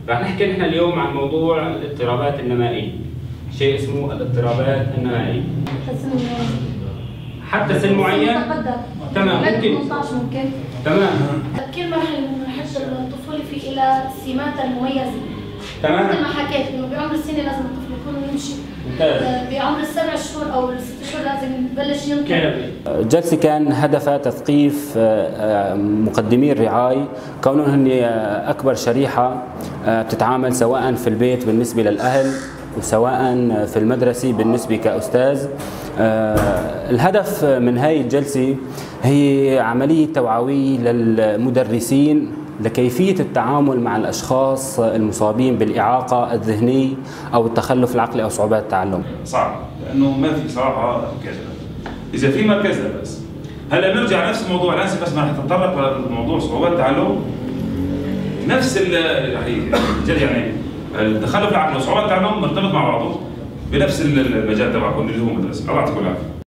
راح نحكي نحن اليوم عن موضوع الاضطرابات النمائية. شيء اسمه الاضطرابات النمائية. حتى سن معين؟ تمام، ممكن 18 ممكن. تمام. كل مرحلة من مراحل الطفولة في إلى سماتها المميزة. تمام. مثل ما حكيت إنه بعمر السنة لازم الطفل يكون يمشي. ممتاز. بعمر ال7 شهور أو ال6 شهور لازم يبلش ينطق. الجلسة كان هدفها تثقيف مقدمي الرعاية، كونهم هن أكبر شريحة بتتعامل سواء في البيت بالنسبة للأهل وسواء في المدرسة بالنسبة كأستاذ. الهدف من هاي الجلسة هي عملية توعوية للمدرسين لكيفية التعامل مع الأشخاص المصابين بالإعاقة الذهنية أو التخلف العقلي أو صعوبات التعلم. صعب لأنه ما في صراحة كذا. إذا في مركز لا بس. هلا نرجع نفس الموضوع الآن بس ما رح نتطرق لموضوع صعوبات التعلم. نفس يعني التخلف العقلي وصعوبات التعلم مرتبط مع بعضه بنفس المجال تبعكم اللي هو مدرسة. الله يعطيكم العافية.